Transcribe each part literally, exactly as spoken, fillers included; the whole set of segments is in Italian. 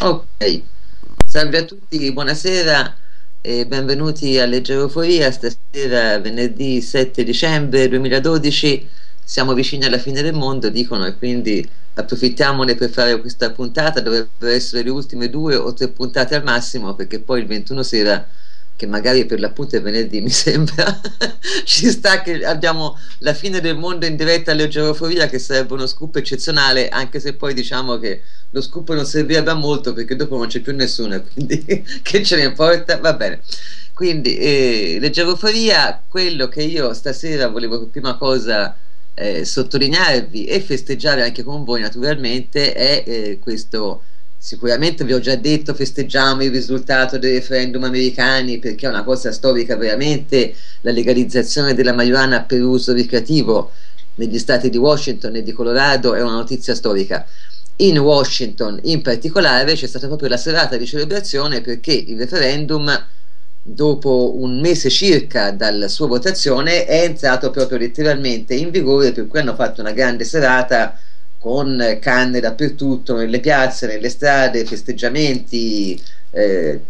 Ok, salve a tutti, buonasera e benvenuti a Leggeroforia. Stasera, venerdì sette dicembre duemiladodici, siamo vicini alla fine del mondo, dicono, e quindi approfittiamone per fare questa puntata. Dovrebbero essere le ultime due o tre puntate al massimo, perché poi il ventuno sera, che magari per l'appunto è venerdì, mi sembra, ci sta che abbiamo la fine del mondo in diretta a Leggeroforia, che sarebbe uno scoop eccezionale, anche se poi diciamo che lo scoop non servirebbe a molto perché dopo non c'è più nessuno, quindi che ce ne importa, va bene. Quindi eh, Leggeroforia, quello che io stasera volevo per prima cosa eh, sottolinearvi e festeggiare anche con voi naturalmente è eh, questo. Sicuramente vi ho già detto, festeggiamo il risultato dei referendum americani, perché è una cosa storica veramente, la legalizzazione della marijuana per uso ricreativo negli stati di Washington e di Colorado è una notizia storica. In Washington in particolare c'è stata proprio la serata di celebrazione, perché il referendum, dopo un mese circa dalla sua votazione, è entrato proprio letteralmente in vigore, per cui hanno fatto una grande serata con canne dappertutto, nelle piazze, nelle strade, festeggiamenti, eh,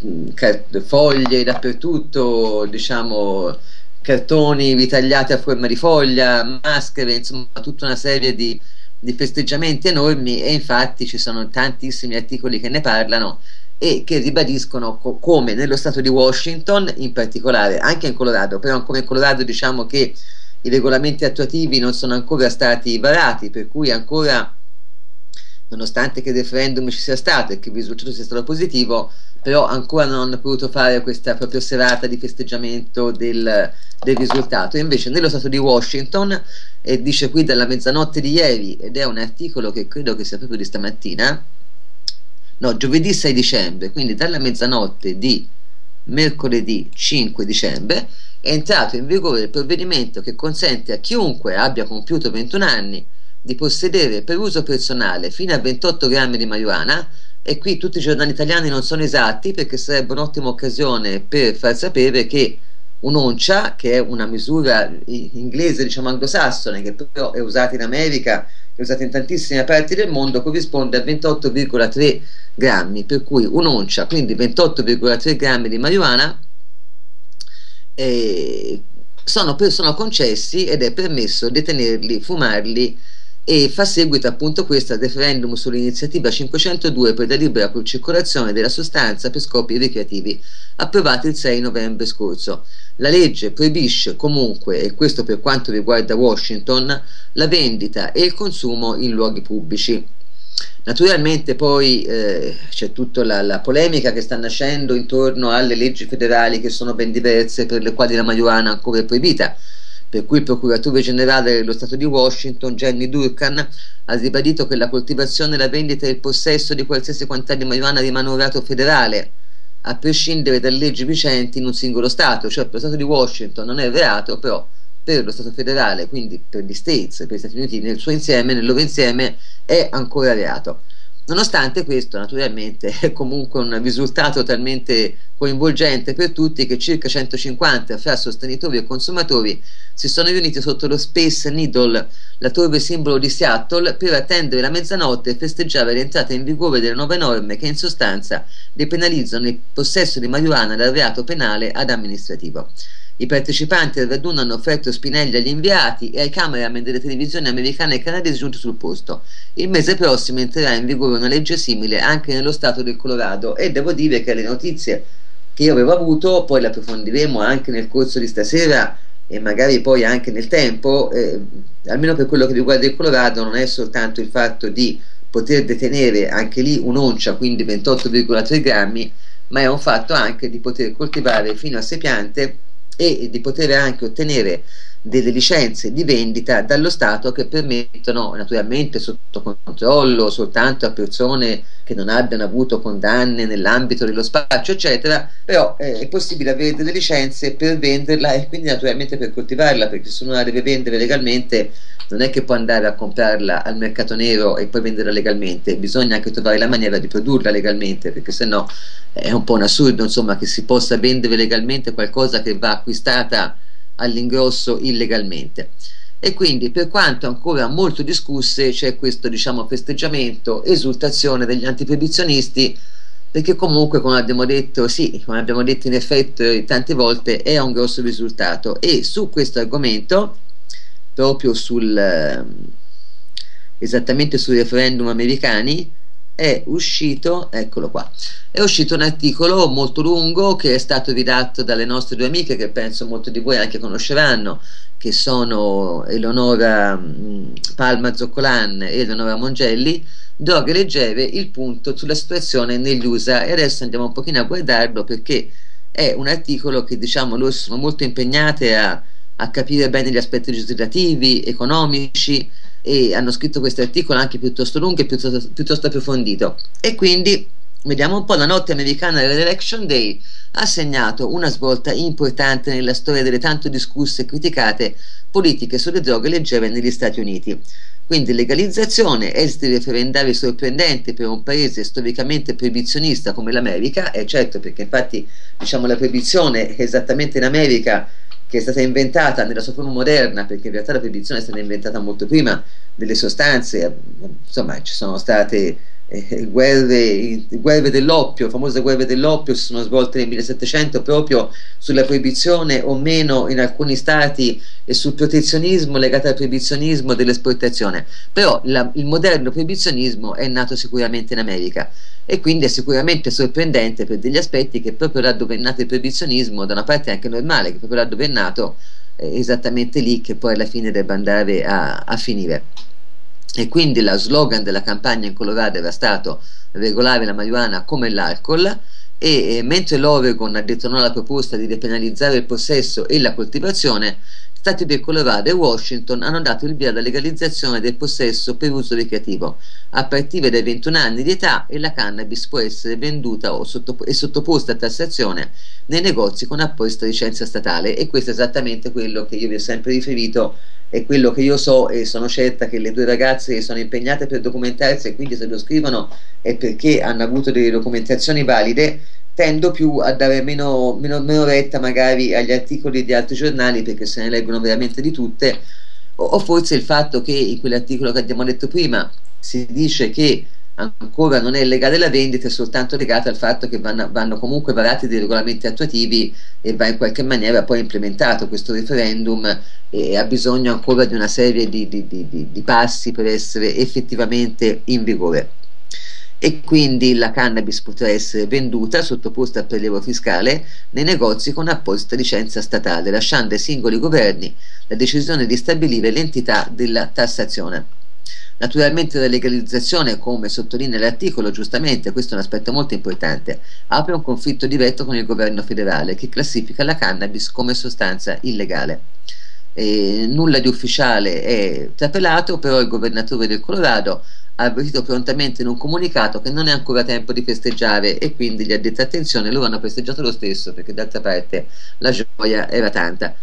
foglie dappertutto, diciamo cartoni ritagliati a forma di foglia, maschere, insomma tutta una serie di, di festeggiamenti enormi. E infatti ci sono tantissimi articoli che ne parlano e che ribadiscono co come nello stato di Washington in particolare, anche in Colorado, però come in Colorado diciamo che i regolamenti attuativi non sono ancora stati varati, per cui ancora, nonostante che il referendum ci sia stato e che il risultato sia stato positivo, però ancora non hanno potuto fare questa proprio serata di festeggiamento del, del risultato. E invece nello stato di Washington, e dice qui dalla mezzanotte di ieri, ed è un articolo che credo che sia proprio di stamattina, no, giovedì sei dicembre, quindi dalla mezzanotte di mercoledì cinque dicembre, è entrato in vigore il provvedimento che consente a chiunque abbia compiuto ventuno anni di possedere per uso personale fino a ventotto grammi di marijuana. E qui tutti i giornali italiani non sono esatti, perché sarebbe un'ottima occasione per far sapere che un'oncia, che è una misura inglese, diciamo anglosassone, che però è usata in America, è usata in tantissime parti del mondo, corrisponde a ventotto virgola tre grammi, per cui un'oncia, quindi ventotto virgola tre grammi di marijuana, eh, sono, sono concessi ed è permesso detenerli, fumarli, e fa seguito appunto questo al referendum sull'iniziativa cinquecentodue per la libera circolazione della sostanza per scopi ricreativi, approvato il sei novembre scorso. La legge proibisce comunque, e questo per quanto riguarda Washington, la vendita e il consumo in luoghi pubblici. Naturalmente poi eh, c'è tutta la, la polemica che sta nascendo intorno alle leggi federali, che sono ben diverse, per le quali la marijuana ancora è proibita, per cui il procuratore generale dello Stato di Washington, Jenny Durkan, ha ribadito che la coltivazione, la vendita e il possesso di qualsiasi quantità di marijuana rimane un reato federale, a prescindere dalle leggi vigenti in un singolo Stato. Cioè per lo Stato di Washington non è reato, però per lo Stato federale, quindi per gli States, per gli Stati Uniti nel suo insieme, nel loro insieme, è ancora reato. Nonostante questo, naturalmente, è comunque un risultato talmente coinvolgente per tutti che circa centocinquanta fra sostenitori e consumatori si sono riuniti sotto lo Space Needle, la torre simbolo di Seattle, per attendere la mezzanotte e festeggiare l'entrata in vigore delle nuove norme che in sostanza depenalizzano il possesso di marijuana dal reato penale ad amministrativo. I partecipanti al raduno hanno offerto spinelli agli inviati e ai cameraman delle televisioni americane e canadesi giunti sul posto. Il mese prossimo entrerà in vigore una legge simile anche nello stato del Colorado, e devo dire che le notizie che io avevo avuto, poi le approfondiremo anche nel corso di stasera e magari poi anche nel tempo, eh, almeno per quello che riguarda il Colorado, non è soltanto il fatto di poter detenere anche lì un'oncia, quindi ventotto virgola tre grammi, ma è un fatto anche di poter coltivare fino a sei piante e di poter anche ottenere delle licenze di vendita dallo Stato, che permettono, naturalmente sotto controllo, soltanto a persone che non abbiano avuto condanne nell'ambito dello spaccio eccetera, però eh, è possibile avere delle licenze per venderla e quindi naturalmente per coltivarla, perché se uno la deve vendere legalmente non è che può andare a comprarla al mercato nero e poi venderla legalmente, bisogna anche trovare la maniera di produrla legalmente, perché sennò è un po' un assurdo, insomma, che si possa vendere legalmente qualcosa che va acquistata all'ingrosso illegalmente. E quindi, per quanto ancora molto discusse, c'è questo, diciamo, festeggiamento, esultazione degli antiproibizionisti, perché comunque, come abbiamo detto, sì, come abbiamo detto in effetti tante volte, è un grosso risultato. E su questo argomento, proprio sul eh, esattamente sui referendum americani, è uscito, eccolo qua, è uscito un articolo molto lungo che è stato redatto dalle nostre due amiche, che penso molti di voi anche conosceranno, che sono Eleonora mh, Palma Zoccolan e Eleonora Mongelli, dove leggere il punto sulla situazione negli U S A. E adesso andiamo un pochino a guardarlo, perché è un articolo che, diciamo, loro sono molto impegnate a, a capire bene gli aspetti legislativi, economici, e hanno scritto questo articolo anche piuttosto lungo e piuttosto, piuttosto approfondito. E quindi vediamo un po'. La notte americana dell'Election Day ha segnato una svolta importante nella storia delle tanto discusse e criticate politiche sulle droghe leggere negli Stati Uniti. Quindi legalizzazione, esiti referendari sorprendenti per un paese storicamente proibizionista come l'America, e certo, perché infatti, diciamo, la proibizione è esattamente in America che è stata inventata nella sua forma moderna, perché in realtà la proibizione è stata inventata molto prima delle sostanze. Insomma, ci sono state eh, guerre, guerre dell'oppio, famose guerre dell'oppio si sono svolte nel millesettecento proprio sulla proibizione o meno in alcuni stati e sul protezionismo legato al proibizionismo dell'esportazione. Però la, il moderno proibizionismo è nato sicuramente in America, e quindi è sicuramente sorprendente per degli aspetti che proprio là dove è nato il proibizionismo, da una parte è anche normale che proprio là dove è nato, è esattamente lì che poi alla fine debba andare a, a finire. E quindi lo slogan della campagna in Colorado era stato regolare la marijuana come l'alcol, e eh, mentre l'Oregon ha detto no alla proposta di depenalizzare il possesso e la coltivazione, Stati del Colorado e Washington hanno dato il via alla legalizzazione del possesso per uso ricreativo a partire dai ventuno anni di età, e la cannabis può essere venduta o sottop- e sottoposta a tassazione nei negozi con apposita licenza statale. E questo è esattamente quello che io vi ho sempre riferito, è quello che io so, e sono certa che le due ragazze sono impegnate per documentarsi, e quindi se lo scrivono è perché hanno avuto delle documentazioni valide. Tendo più a dare meno, meno, meno retta magari agli articoli di altri giornali, perché se ne leggono veramente di tutte, o, o forse il fatto che in quell'articolo che abbiamo detto prima si dice che ancora non è legale la vendita è soltanto legata al fatto che vanno, vanno comunque varati dei regolamenti attuativi e va in qualche maniera poi implementato questo referendum, e ha bisogno ancora di una serie di, di, di, di, di passi per essere effettivamente in vigore. E quindi la cannabis potrà essere venduta sottoposta a prelievo fiscale nei negozi con apposita licenza statale, lasciando ai singoli governi la decisione di stabilire l'entità della tassazione. Naturalmente la legalizzazione, come sottolinea l'articolo giustamente, questo è un aspetto molto importante, apre un conflitto diretto con il governo federale, che classifica la cannabis come sostanza illegale. E nulla di ufficiale è trapelato, però il governatore del Colorado ha avvertito prontamente in un comunicato che non è ancora tempo di festeggiare, e quindi gli ha detto attenzione, loro hanno festeggiato lo stesso, perché d'altra parte la gioia era tanta.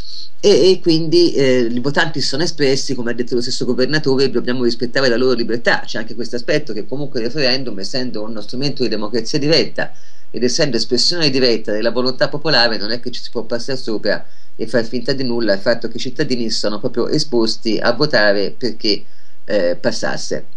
E, e quindi eh, i votanti si sono espressi, come ha detto lo stesso governatore, dobbiamo rispettare la loro libertà. C'è anche questo aspetto, che comunque il referendum, essendo uno strumento di democrazia diretta ed essendo espressione diretta della volontà popolare, non è che ci si può passare sopra e far finta di nulla il fatto che i cittadini sono proprio esposti a votare perché eh, passasse.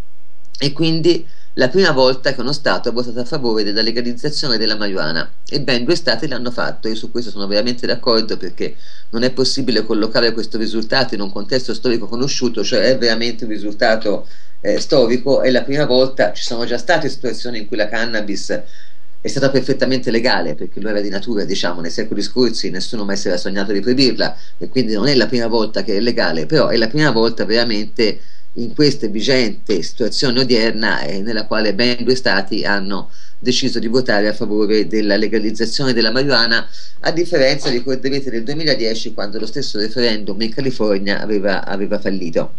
E quindi la prima volta che uno Stato ha votato a favore della legalizzazione della marijuana, e ben due Stati l'hanno fatto. Io su questo sono veramente d'accordo, perché non è possibile collocare questo risultato in un contesto storico conosciuto, cioè è veramente un risultato eh, storico. È la prima volta. Ci sono già state situazioni in cui la cannabis è stata perfettamente legale, perché lo era di natura, diciamo, nei secoli scorsi nessuno mai si era sognato di proibirla, e quindi non è la prima volta che è legale, però è la prima volta veramente in questa vigente situazione odierna, eh, nella quale ben due stati hanno deciso di votare a favore della legalizzazione della marijuana, a differenza, ricorderete, del duemiladieci, quando lo stesso referendum in California aveva, aveva fallito.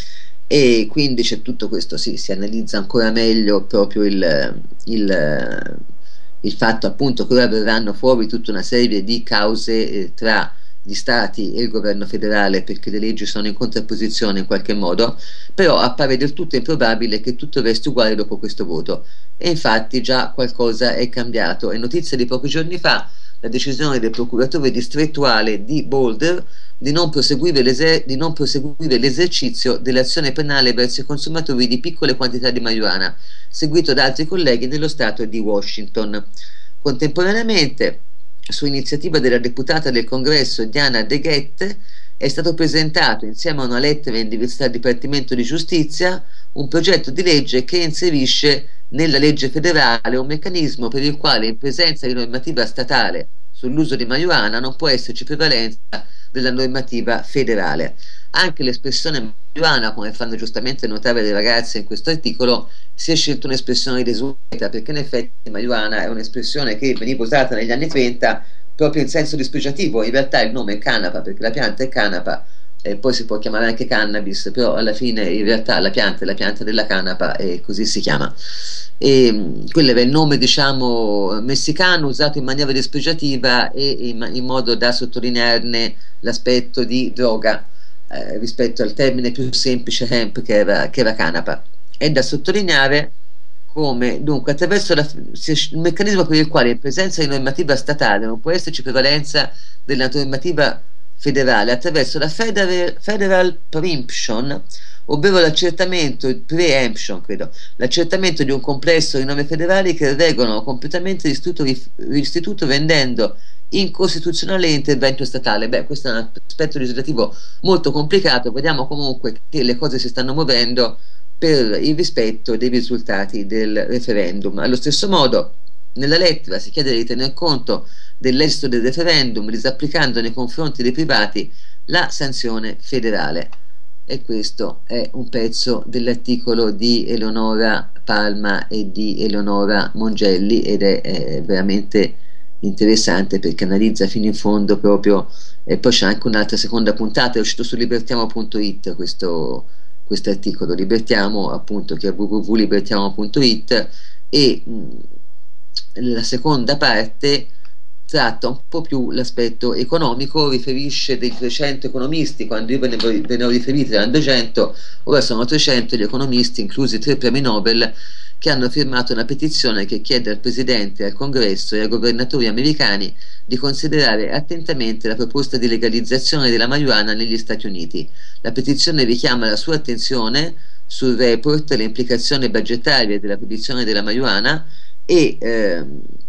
E quindi c'è tutto questo, sì, si analizza ancora meglio proprio il, il, il fatto appunto che ora verranno fuori tutta una serie di cause eh, tra gli stati e il governo federale, perché le leggi sono in contrapposizione in qualche modo, però appare del tutto improbabile che tutto resti uguale dopo questo voto. E infatti già qualcosa è cambiato. È notizia di pochi giorni fa la decisione del procuratore distrettuale di Boulder, di non proseguire l'esercizio dell'azione penale verso i consumatori di piccole quantità di marijuana, seguito da altri colleghi dello Stato di Washington. Contemporaneamente, su iniziativa della deputata del Congresso Diana DeGette, è stato presentato, insieme a una lettera indirizzata al Dipartimento di Giustizia, un progetto di legge che inserisce nella legge federale un meccanismo per il quale, in presenza di normativa statale sull'uso di marijuana, non può esserci prevalenza della normativa federale. Anche l'espressione marijuana, come fanno giustamente notare le ragazze in questo articolo, si è scelta un'espressione desueta, perché in effetti marijuana è un'espressione che veniva usata negli anni trenta proprio in senso dispregiativo. In realtà il nome è canapa, perché la pianta è canapa, e poi si può chiamare anche cannabis, però alla fine in realtà la pianta è la pianta della canapa e così si chiama. E quello era il nome, diciamo, messicano, usato in maniera dispregiativa e in, in modo da sottolinearne l'aspetto di droga eh, rispetto al termine più semplice hemp, che era, che era canapa. È da sottolineare come, dunque, attraverso la, il meccanismo per il quale in presenza di normativa statale non può esserci prevalenza della normativa federale, attraverso la Federal, federal Preemption, ovvero l'accertamento, preemption credo, l'accertamento di un complesso di norme federali che regolano completamente l'istituto, rendendo incostituzionale l'intervento statale. Beh, questo è un aspetto legislativo molto complicato. Vediamo comunque che le cose si stanno muovendo per il rispetto dei risultati del referendum. Allo stesso modo, nella lettera si chiede di tener conto dell'esito del referendum, disapplicando nei confronti dei privati la sanzione federale. E questo è un pezzo dell'articolo di Eleonora Palma e di Eleonora Mongelli, ed è, è veramente interessante perché analizza fino in fondo proprio, e poi c'è anche un'altra seconda puntata, è uscito su libertiamo punto it questo questo articolo, Libertiamo, appunto, che è w w w punto libertiamo punto it, e mh, la seconda parte tratta un po' più l'aspetto economico, riferisce dei trecento economisti. Quando io ve ne, ve ne ho riferiti erano duecento, ora sono trecento gli economisti, inclusi tre premi Nobel, che hanno firmato una petizione che chiede al Presidente, al Congresso e ai governatori americani di considerare attentamente la proposta di legalizzazione della marijuana negli Stati Uniti. La petizione richiama la sua attenzione sul report, le implicazioni budgetarie della produzione della marijuana e eh,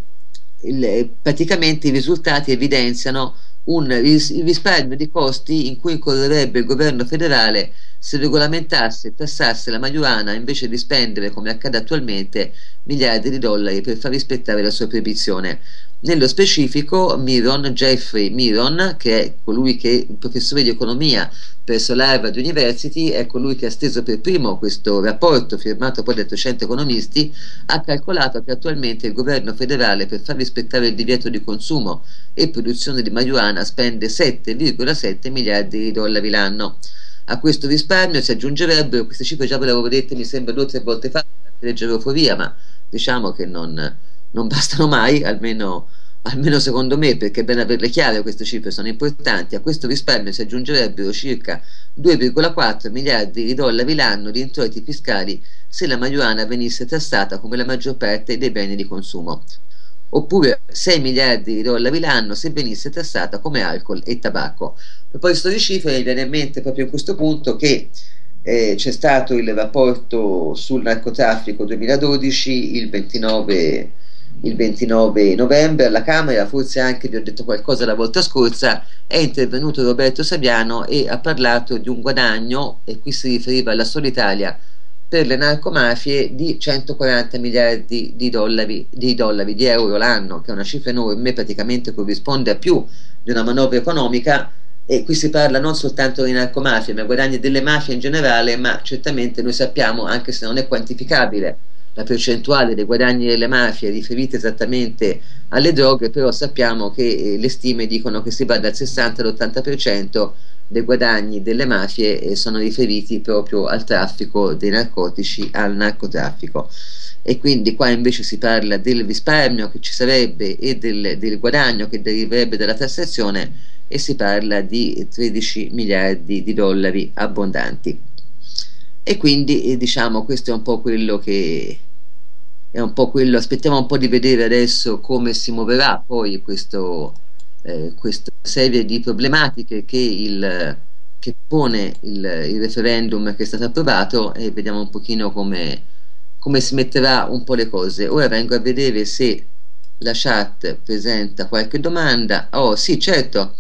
il, praticamente i risultati evidenziano un il risparmio di costi in cui incorrerebbe il governo federale se regolamentasse e tassasse la marijuana invece di spendere, come accade attualmente, miliardi di dollari per far rispettare la sua proibizione. Nello specifico, Miron, Jeffrey Miron, che è colui che è professore di economia presso l'Harvard University, è colui che ha steso per primo questo rapporto firmato poi da trecento economisti, ha calcolato che attualmente il governo federale, per far rispettare il divieto di consumo e produzione di marijuana, spende sette virgola sette miliardi di dollari l'anno. A questo risparmio si aggiungerebbero, queste cifre già ve le avevo dette mi sembra due o tre volte fa, leggere euforia, ma diciamo che non, non bastano mai, almeno, almeno secondo me, perché è bene averle chiare, queste cifre sono importanti. A questo risparmio si aggiungerebbero circa due virgola quattro miliardi di dollari l'anno di introiti fiscali se la marijuana venisse tassata come la maggior parte dei beni di consumo, oppure sei miliardi di dollari l'anno se venisse tassata come alcol e tabacco. A proposito di cifre, mi viene in mente proprio in questo punto che eh, c'è stato il rapporto sul narcotraffico duemiladodici il ventinove, il ventinove novembre alla Camera. Forse anche vi ho detto qualcosa la volta scorsa, è intervenuto Roberto Saviano e ha parlato di un guadagno, e qui si riferiva alla sola Italia, per le narcomafie di centoquaranta miliardi di dollari, di dollari, di euro l'anno, che è una cifra enorme, praticamente corrisponde a più di una manovra economica. E qui si parla non soltanto di narcomafie, ma guadagni delle mafie in generale, ma certamente noi sappiamo, anche se non è quantificabile, la percentuale dei guadagni delle mafie riferite esattamente alle droghe, però sappiamo che eh, le stime dicono che si va dal sessanta all'ottanta per cento dei guadagni delle mafie eh, sono riferiti proprio al traffico dei narcotici, al narcotraffico. E quindi qua invece si parla del risparmio che ci sarebbe e del, del guadagno che deriverebbe dalla tassazione, e si parla di tredici miliardi di dollari abbondanti. E quindi eh, diciamo questo è un po' quello che è un po' quello, aspettiamo un po' di vedere adesso come si muoverà poi questo eh, questa serie di problematiche che, il, che pone il, il referendum che è stato approvato, e vediamo un pochino come, come si metterà un po' le cose. Ora vengo a vedere se la chat presenta qualche domanda. Oh sì, certo,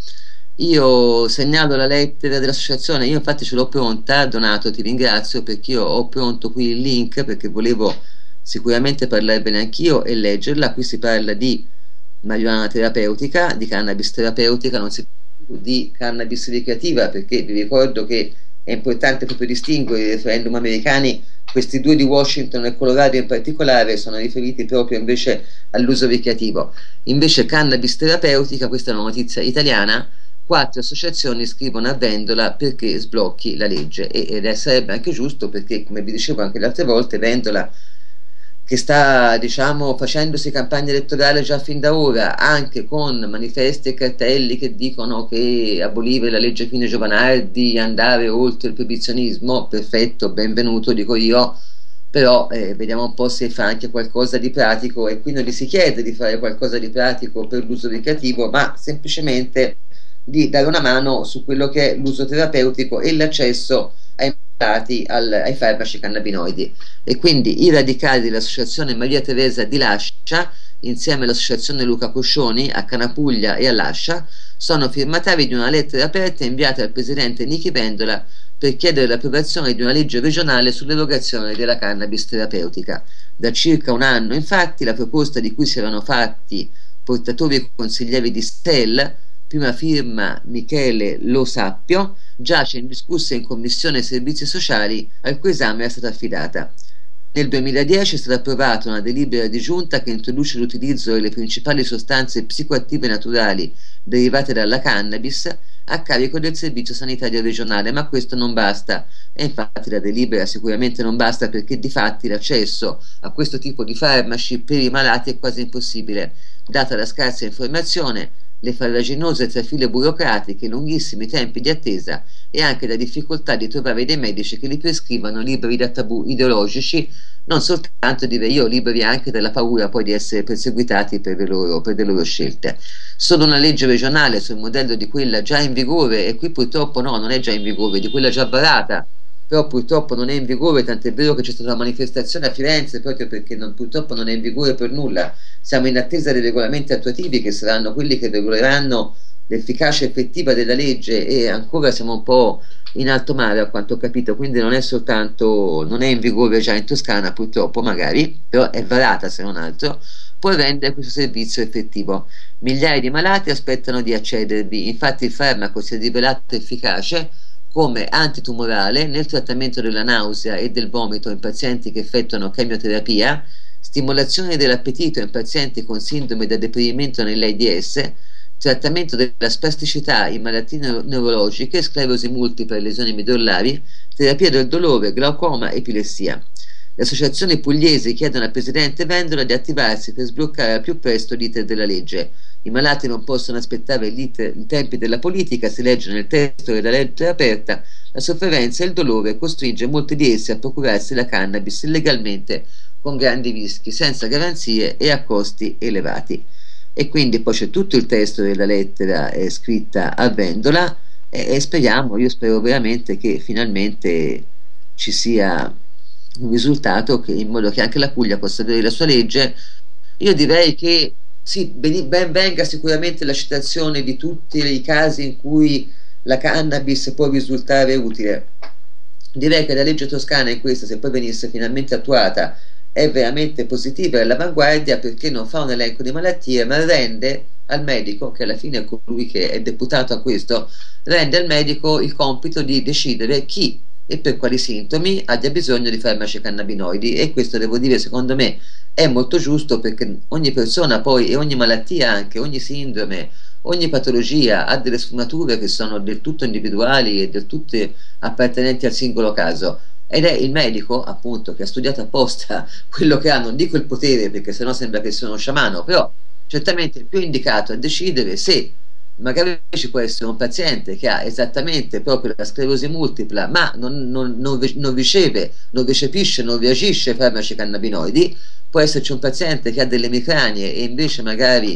io segnalo la lettera dell'associazione, io infatti ce l'ho pronta. Donato, ti ringrazio, perché io ho pronto qui il link, perché volevo sicuramente parlarvene anch'io e leggerla. Qui si parla di marijuana terapeutica, di cannabis terapeutica, non si parla di cannabis ricreativa, perché vi ricordo che è importante proprio distinguere i referendum americani. Questi due di Washington e Colorado in particolare sono riferiti proprio invece all'uso ricreativo. Invece cannabis terapeutica, questa è una notizia italiana, quattro associazioni scrivono a Vendola perché sblocchi la legge, ed è, sarebbe anche giusto, perché come vi dicevo anche le altre volte, Vendola, che sta, diciamo, facendosi campagna elettorale già fin da ora, anche con manifesti e cartelli che dicono che abolire la legge Fini-Giovanardi, andare oltre il proibizionismo, perfetto, benvenuto, dico io, però eh, vediamo un po' se fa anche qualcosa di pratico. E qui non gli si chiede di fare qualcosa di pratico per l'uso ricreativo, ma semplicemente di dare una mano su quello che è l'uso terapeutico e l'accesso ai Al, ai farmaci cannabinoidi. E quindi i radicali dell'associazione Maria Teresa di Lascia, insieme all'associazione Luca Coscioni a Canapuglia e a Lascia, sono firmatari di una lettera aperta inviata al presidente Nichi Vendola per chiedere l'approvazione di una legge regionale sull'erogazione della cannabis terapeutica. Da circa un anno, infatti, la proposta di cui si erano fatti portatori e consiglieri di Stell, prima firma Michele Lo Sappio, giace indiscussa in Commissione Servizi Sociali, al cui esame era stata affidata. Nel duemiladieci è stata approvata una delibera di giunta che introduce l'utilizzo delle principali sostanze psicoattive naturali derivate dalla cannabis a carico del Servizio Sanitario Regionale, ma questo non basta. E infatti la delibera sicuramente non basta, perché di fatti l'accesso a questo tipo di farmaci per i malati è quasi impossibile, data la scarsa informazione, le farraginose trafile burocratiche, i lunghissimi tempi di attesa e anche la difficoltà di trovare dei medici che li prescrivano liberi da tabù ideologici, non soltanto, direi io, liberi anche dalla paura poi di essere perseguitati per le loro, per le loro scelte. Solo una legge regionale sul modello di quella già in vigore, e qui purtroppo no, non è già in vigore, di quella già varata, però purtroppo non è in vigore, tant'è vero che c'è stata una manifestazione a Firenze proprio perché non, purtroppo non è in vigore per nulla. Siamo in attesa dei regolamenti attuativi, che saranno quelli che regoleranno l'efficacia effettiva della legge, e ancora siamo un po' in alto mare a quanto ho capito, quindi non è soltanto, non è in vigore già in Toscana purtroppo magari, però è varata se non altro, può rendere questo servizio effettivo. Migliaia di malati aspettano di accedervi, infatti il farmaco si è rivelato efficace come antitumorale nel trattamento della nausea e del vomito in pazienti che effettuano chemioterapia, stimolazione dell'appetito in pazienti con sindrome da deprimimento nell'AIDS, trattamento della spasticità in malattie neuro neurologiche, sclerosi multipla e lesioni medullari, terapia del dolore, glaucoma, epilessia. Le associazioni pugliesi chiedono al presidente Vendola di attivarsi per sbloccare al più presto l'iter della legge. I malati non possono aspettare i tempi della politica, si legge nel testo della legge aperta. La sofferenza e il dolore costringe molti di essi a procurarsi la cannabis illegalmente, con grandi rischi, senza garanzie e a costi elevati. E quindi poi c'è tutto il testo della lettera eh, scritta a Vendola, e, e speriamo, io spero veramente che finalmente ci sia un risultato, che in modo che anche la Puglia possa avere la sua legge. Io direi che sì, ben, ben venga sicuramente la citazione di tutti i casi in cui la cannabis può risultare utile. Direi che la legge toscana in questa, se poi venisse finalmente attuata, è veramente positiva e all'avanguardia, perché non fa un elenco di malattie, ma rende al medico, che alla fine è colui che è deputato a questo, rende al medico il compito di decidere chi e per quali sintomi abbia bisogno di farmaci cannabinoidi. E questo, devo dire, secondo me è molto giusto, perché ogni persona poi, e ogni malattia anche, ogni sindrome, ogni patologia ha delle sfumature che sono del tutto individuali e del tutto appartenenti al singolo caso, ed è il medico appunto che ha studiato apposta quello che ha, non dico il potere perché sennò sembra che sia uno sciamano, però certamente il più indicato a decidere se magari ci può essere un paziente che ha esattamente proprio la sclerosi multipla, ma non, non, non, non riceve, non recepisce, non reagisce ai farmaci cannabinoidi. Può esserci un paziente che ha delle emicranie e invece magari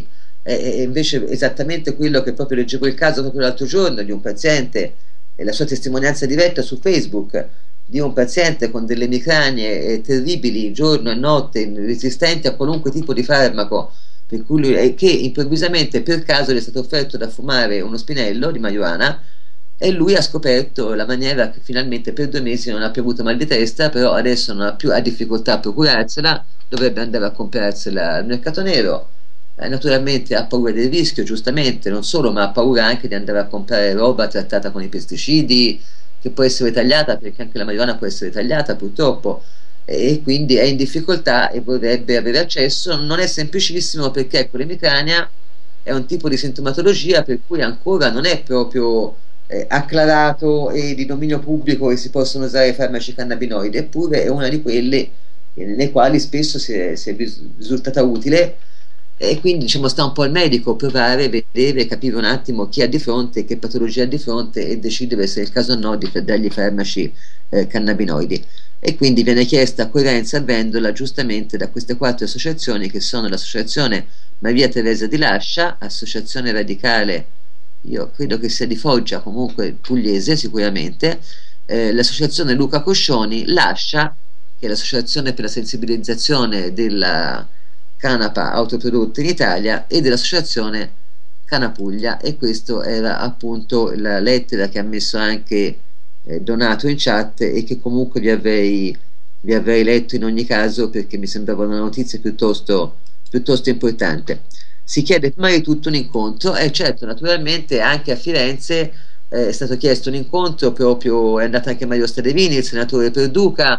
è, è invece esattamente quello che proprio leggevo il caso proprio l'altro giorno di un paziente e la sua testimonianza diretta su Facebook di un paziente con delle emicranie eh, terribili giorno e notte, resistenti a qualunque tipo di farmaco, per cui lui, eh, che improvvisamente per caso gli è stato offerto da fumare uno spinello di marijuana e lui ha scoperto la maniera che finalmente per due mesi non ha più avuto mal di testa, però adesso non ha più ha difficoltà a procurarsela, dovrebbe andare a comprarsela al mercato nero. Eh, naturalmente ha paura del rischio, giustamente, non solo, ma ha paura anche di andare a comprare roba trattata con i pesticidi, che può essere tagliata, perché anche la marijuana può essere tagliata purtroppo, e quindi è in difficoltà e vorrebbe avere accesso. Non è semplicissimo perché ecco, l'emicrania è un tipo di sintomatologia per cui ancora non è proprio eh, acclarato e di dominio pubblico che si possono usare farmaci cannabinoidi, eppure è una di quelle nelle quali spesso si è, si è risultata utile, e quindi diciamo sta un po' al medico provare, vedere, capire un attimo chi ha di fronte, che patologia ha di fronte e decidere se è il caso o no di dargli farmaci eh, cannabinoidi. E quindi viene chiesta coerenza a Vendola giustamente da queste quattro associazioni, che sono l'associazione Maria Teresa di Lascia, associazione radicale, io credo che sia di Foggia, comunque pugliese sicuramente, eh, l'associazione Luca Coscioni, Lascia, che è l'associazione per la sensibilizzazione della canapa autoprodotta in Italia, e dell'associazione Canapuglia. E questa era appunto la lettera che ha messo anche eh, Donato in chat e che comunque vi avrei, vi avrei letto in ogni caso, perché mi sembrava una notizia piuttosto, piuttosto importante. Si chiede prima di tutto un incontro, e certo naturalmente anche a Firenze eh, è stato chiesto un incontro, proprio è andato anche Mario Stadevini, il senatore Perduca,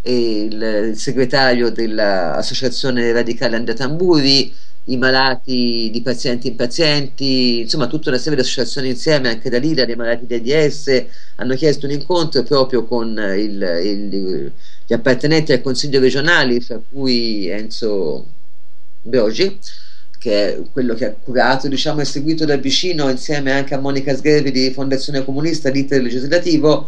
e il, il segretario dell'associazione radicale Andrea Tamburi, i malati di pazienti impazienti, insomma tutta una serie di associazioni insieme, anche da Lida, dei malati di AIDS, hanno chiesto un incontro proprio con il, il, gli appartenenti al consiglio regionale, fra cui Enzo Brogi, che è quello che ha curato, diciamo, e seguito da vicino insieme anche a Monica Sgherri di Fondazione Comunista l'iter legislativo.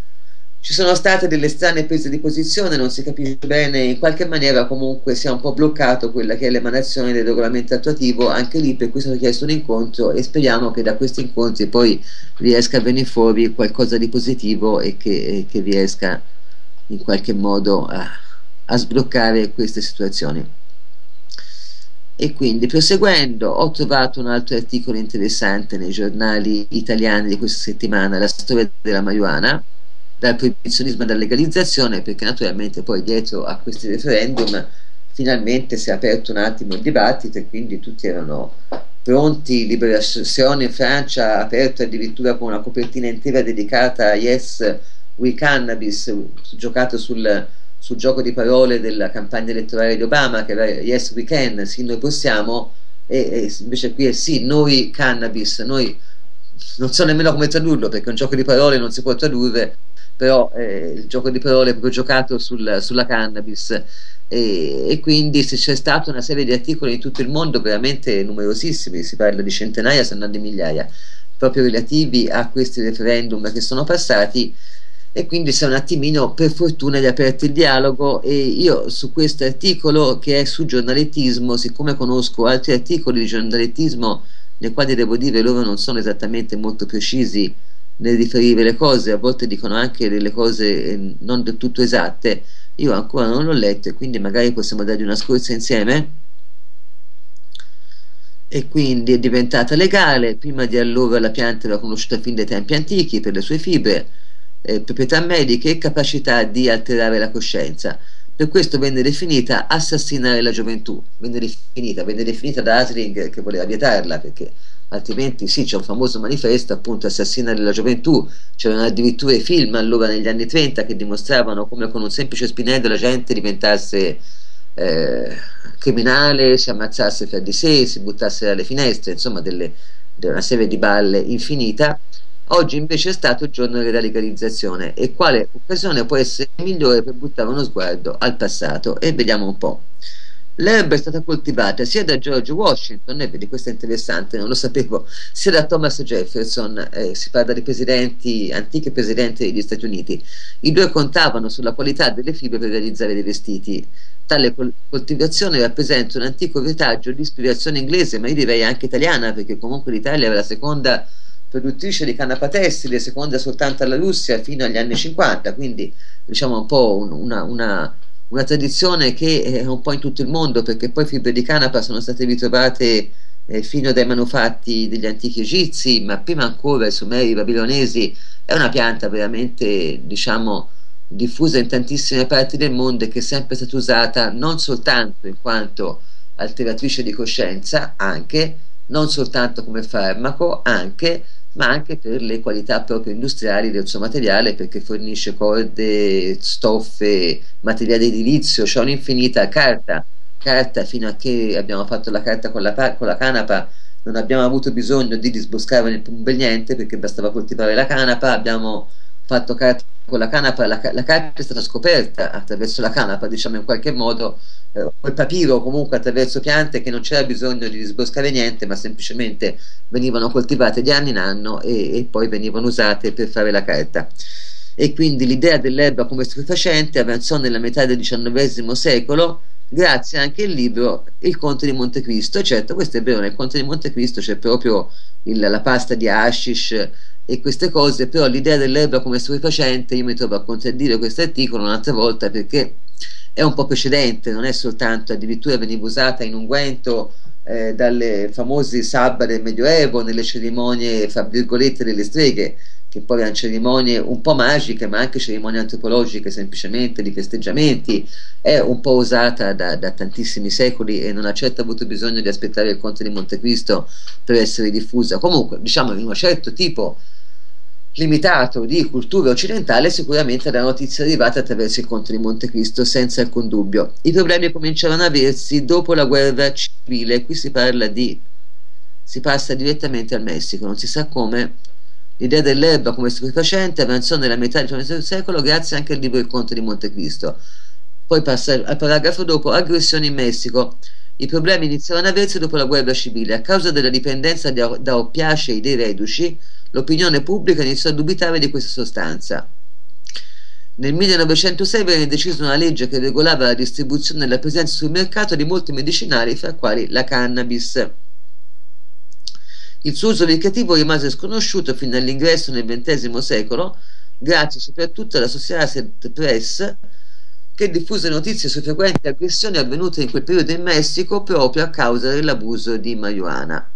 Ci sono state delle strane prese di posizione, non si capisce bene, in qualche maniera comunque si è un po' bloccato quella che è l'emanazione del regolamento attuativo, anche lì per cui è stato chiesto un incontro, e speriamo che da questi incontri poi riesca a venire fuori qualcosa di positivo e che, e che riesca in qualche modo a, a sbloccare queste situazioni. E quindi proseguendo, ho trovato un altro articolo interessante nei giornali italiani di questa settimana, la storia della marijuana, dal proibizionismo alla legalizzazione, perché naturalmente poi dietro a questi referendum finalmente si è aperto un attimo il dibattito, e quindi tutti erano pronti. Liberazione in Francia ha aperto addirittura con una copertina intera dedicata a Yes We Cannabis, giocato sul, sul gioco di parole della campagna elettorale di Obama, che era Yes We Can, sì noi possiamo, e, e invece qui è sì noi cannabis. Noi non so nemmeno come tradurlo, perché un gioco di parole non si può tradurre, però eh, il gioco di parole è proprio giocato sul, sulla cannabis, e, e quindi c'è stata una serie di articoli in tutto il mondo veramente numerosissimi, si parla di centinaia se non di migliaia, proprio relativi a questi referendum che sono passati, e quindi si è un attimino per fortuna riaperto il dialogo. E io su questo articolo, che è su giornalettismo, siccome conosco altri articoli di giornalettismo nei quali devo dire loro non sono esattamente molto precisi nel riferire le cose, a volte dicono anche delle cose non del tutto esatte, io ancora non l'ho letto, e quindi magari possiamo dargli una scorsa insieme. E quindi è diventata legale. Prima di allora la pianta era conosciuta fin dai tempi antichi per le sue fibre, eh, proprietà mediche e capacità di alterare la coscienza. Per questo venne definita assassinare la gioventù, venne definita, venne definita da Hasling, che voleva vietarla, perché altrimenti sì, c'è un famoso manifesto appunto assassinare la gioventù. C'erano addirittura i film allora negli anni trenta che dimostravano come con un semplice spinello la gente diventasse eh, criminale, si ammazzasse fra di sé, si buttasse dalle finestre, insomma delle, delle, una serie di balle infinita. Oggi invece è stato il giorno della legalizzazione, e quale occasione può essere migliore per buttare uno sguardo al passato? E vediamo un po'. L'erba è stata coltivata sia da George Washington, e vedi, questo è interessante, non lo sapevo, sia da Thomas Jefferson, eh, si parla di presidenti, antichi presidenti degli Stati Uniti. I due contavano sulla qualità delle fibre per realizzare dei vestiti. Tale col coltivazione rappresenta un antico retaggio di ispirazione inglese, ma io direi anche italiana, perché comunque l'Italia era la seconda produttrice di canapa tessile, seconda soltanto alla Russia fino agli anni cinquanta, quindi diciamo un po' un, una, una una tradizione che è un po' in tutto il mondo, perché poi fibre di canapa sono state ritrovate eh, fino dai manufatti degli antichi egizi, ma prima ancora i sumeri, i babilonesi. È una pianta veramente, diciamo, diffusa in tantissime parti del mondo e che è sempre stata usata non soltanto in quanto alteratrice di coscienza, anche, non soltanto come farmaco, anche, ma anche per le qualità proprio industriali del suo materiale, perché fornisce corde, stoffe, materiale edilizio, c'è un'infinita carta, carta fino a che abbiamo fatto la carta con la, con la canapa, non abbiamo avuto bisogno di disboscare un bel niente, perché bastava coltivare la canapa, abbiamo fatto carta con la canapa, la, la carta è stata scoperta attraverso la canapa, diciamo in qualche modo, eh, o il papiro comunque attraverso piante che non c'era bisogno di disboscare niente, ma semplicemente venivano coltivate di anno in anno e, e poi venivano usate per fare la carta. E quindi l'idea dell'erba come stupefacente avanzò nella metà del diciannovesimo secolo, grazie anche al libro Il Conte di Montecristo. Certo, questo è vero, nel Conte di Montecristo c'è proprio il, la pasta di hashish e queste cose, però l'idea dell'erba come stupefacente io mi trovo a contraddire questo articolo un'altra volta, perché è un po' precedente, non è soltanto, addirittura veniva usata in unguento eh, dalle famose sabba del Medioevo, nelle cerimonie, fra virgolette, delle streghe, che poi erano cerimonie un po' magiche, ma anche cerimonie antropologiche, semplicemente di festeggiamenti. È un po' usata da, da tantissimi secoli e non ha certo avuto bisogno di aspettare il Conte di Montecristo per essere diffusa. Comunque, diciamo, in un certo tipo limitato di cultura occidentale, sicuramente la notizia è arrivata attraverso il Conte di Montecristo, senza alcun dubbio. I problemi cominciarono ad aversi dopo la guerra civile. Qui si parla di, si passa direttamente al Messico, non si sa come. L'idea dell'erba come stupefacente avanzò nella metà del diciannovesimo secolo grazie anche al libro Il Conte di Montecristo. Poi passa al paragrafo dopo: aggressioni in Messico. I problemi iniziarono ad aversi dopo la guerra civile. A causa della dipendenza da oppiacei dei reduci, l'opinione pubblica iniziò a dubitare di questa sostanza. Nel millenovecentosei venne decisa una legge che regolava la distribuzione e la presenza sul mercato di molti medicinali, fra quali la cannabis. Il suo uso ricreativo rimase sconosciuto fino all'ingresso nel ventesimo secolo, grazie soprattutto alla Associated Press, che diffuse notizie su frequenti aggressioni avvenute in quel periodo in Messico proprio a causa dell'abuso di marijuana.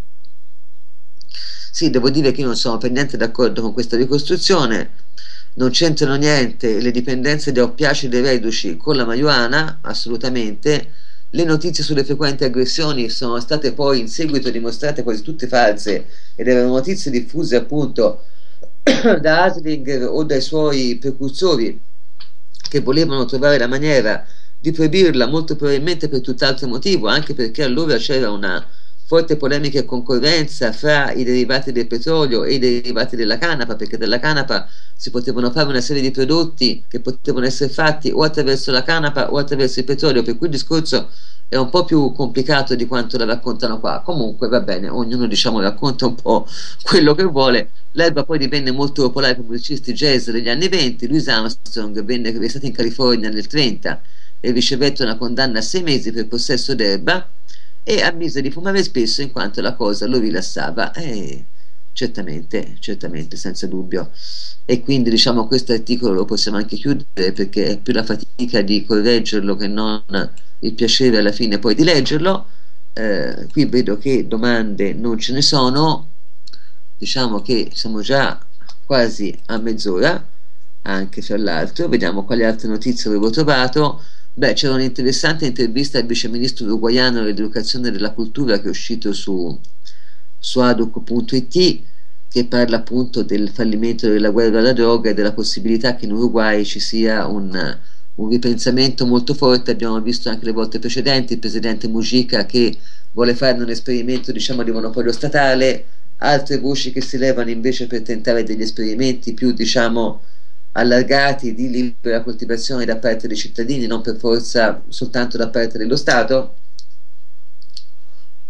Sì, devo dire che io non sono per niente d'accordo con questa ricostruzione, non c'entrano niente le dipendenze da oppiacei dei reduci con la marijuana, assolutamente. Le notizie sulle frequenti aggressioni sono state poi in seguito dimostrate quasi tutte false, ed erano notizie diffuse appunto da Haslinger o dai suoi precursori, che volevano trovare la maniera di proibirla, molto probabilmente per tutt'altro motivo, anche perché allora c'era una forte polemica e concorrenza fra i derivati del petrolio e i derivati della canapa, perché dalla canapa si potevano fare una serie di prodotti che potevano essere fatti o attraverso la canapa o attraverso il petrolio, per cui il discorso è un po' più complicato di quanto la raccontano qua. Comunque va bene, ognuno diciamo racconta un po' quello che vuole. L'erba poi divenne molto popolare per musicisti jazz degli anni venti. Louis Armstrong venne arrestato in California nel trenta e ricevette una condanna a sei mesi per possesso d'erba, e ammise di fumare spesso in quanto la cosa lo rilassava. E certamente, certamente, senza dubbio. E quindi diciamo questo articolo lo possiamo anche chiudere, perché è più la fatica di correggerlo che non il piacere alla fine poi di leggerlo. Eh, qui vedo che domande non ce ne sono, diciamo che siamo già quasi a mezz'ora anche fra l'altro. Vediamo quali altre notizie avevo trovato. Beh, c'era un'interessante intervista al viceministro uruguaiano dell'educazione e della cultura che è uscito su, su aduc punto it, che parla appunto del fallimento della guerra alla droga e della possibilità che in Uruguay ci sia un, un ripensamento molto forte. Abbiamo visto anche le volte precedenti il presidente Mujica che vuole fare un esperimento, diciamo, di monopolio statale, altre voci che si levano invece per tentare degli esperimenti più, diciamo, allargati di libera coltivazione da parte dei cittadini, non per forza soltanto da parte dello Stato.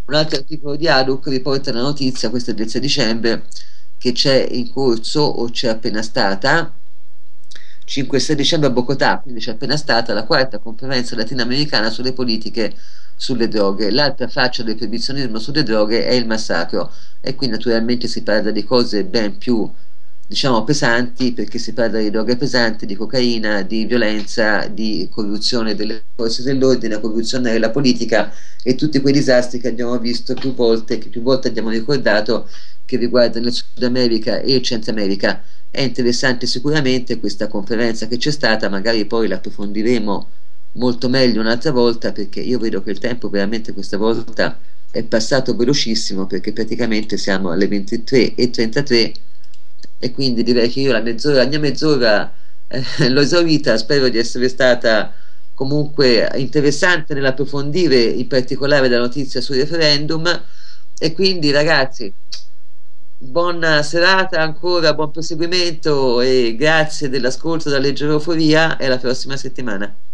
Un altro articolo di Haddock riporta la notizia, questo è del sei dicembre, che c'è in corso o c'è appena stata cinque e sei dicembre a Bogotà, quindi c'è appena stata la quarta conferenza latinoamericana sulle politiche sulle droghe. L'altra faccia del proibizionismo sulle droghe è il massacro, e qui naturalmente si parla di cose ben più, diciamo, pesanti, perché si parla di droghe pesanti, di cocaina, di violenza, di corruzione delle forze dell'ordine, corruzione della politica e tutti quei disastri che abbiamo visto più volte, che più volte abbiamo ricordato, che riguardano il Sud America e il Centro America. È interessante sicuramente questa conferenza che c'è stata, magari poi la approfondiremo molto meglio un'altra volta, perché io vedo che il tempo veramente questa volta è passato velocissimo, perché praticamente siamo alle ventitré e trentatré e quindi direi che io la mezz'ora, la mia mezz'ora eh, l'ho esaurita. Spero di essere stata comunque interessante nell'approfondire in particolare la notizia sul referendum, e quindi ragazzi, buona serata ancora, buon proseguimento e grazie dell'ascolto da Leggeroforia, e alla prossima settimana.